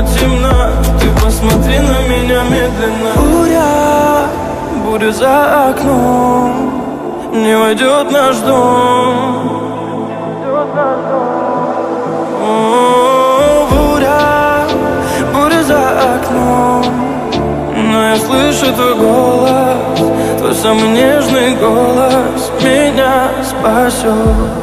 темна. Ты посмотри на меня медленно. Буря за окном, не войдет наш дом. Буря за окном, но я слышу твой голос, твой самый нежный голос меня спасет.